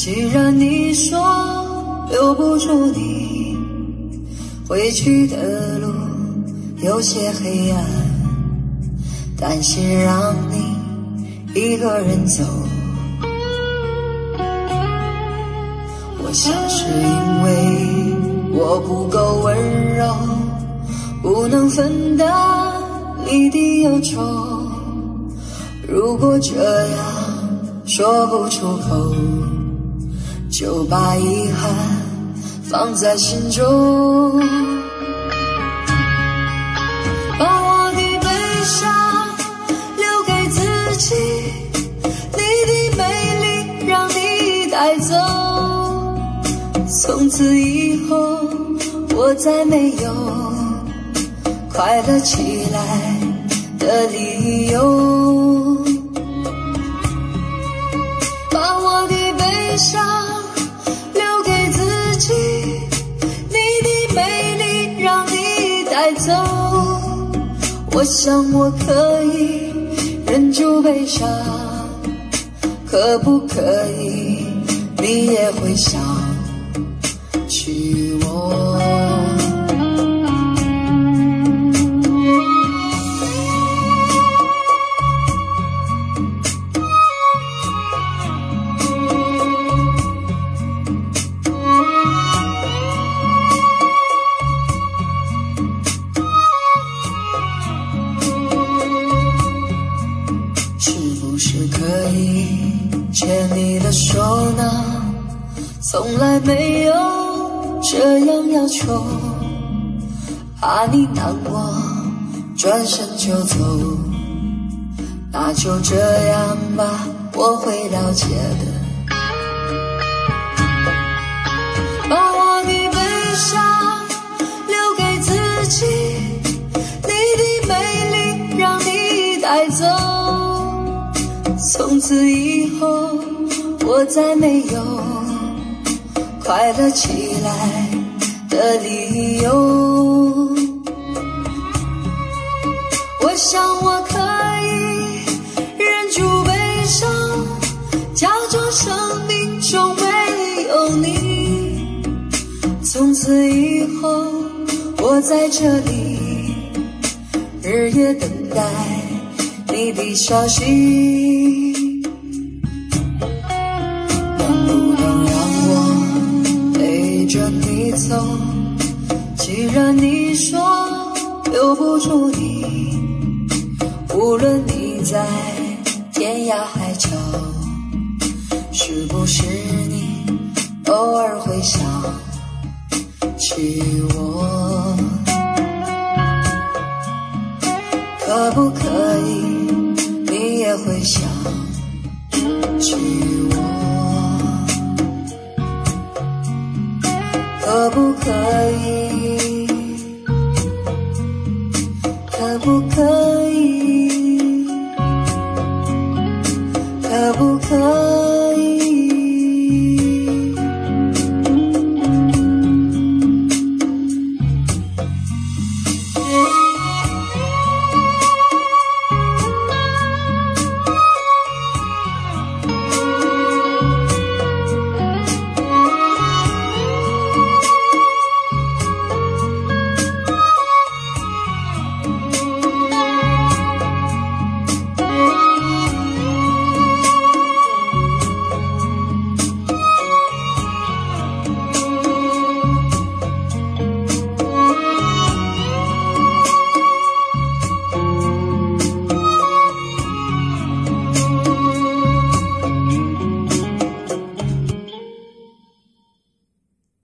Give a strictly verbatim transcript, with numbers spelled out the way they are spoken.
既然你说留不住你，回去的路有些黑暗，担心让你一个人走。我想是因为我不够温柔，不能分担你的忧愁。如果这样说不出口，就把遗憾放在心中。把我的悲伤留给自己，你的美丽让你带走。从此以后我再没有快乐起来的理由。把我的悲伤留给自己，你的美丽让你带走。我想我可以忍住悲伤，可不可以你也会想起我？牵你的手呢，从来没有这样要求，怕你难过转身就走。那就这样吧，我会了解的。把我的悲伤留给自己，你的美丽让你带走。从此以后我再没有快乐起来的理由。我想我可以忍住悲伤，假装生命中没有你。从此以后我在这里日夜等待你的消息。着你走，既然你说留不住你，无论你在天涯海角，是不是你偶尔会想起我？可不可以你也会想起我？可不可以？可不可以？可不可以？